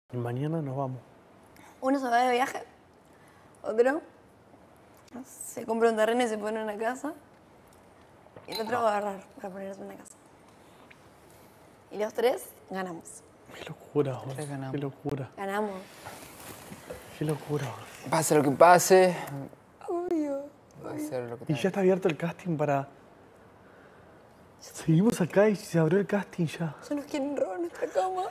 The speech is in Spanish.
Y mañana nos vamos. Uno se va de viaje, otro se compra un terreno y se pone una casa, y el otro va a agarrar para ponerse una casa. Y los tres ganamos. Qué locura, vos. Tres ganamos. Qué locura. Ganamos. Qué locura, vos. Pase lo que pase, Obvio. va a ser lo que Y tenga. ya está abierto el casting para... Seguimos acá y se abrió el casting ya. Ya nos quieren robar nuestra cama.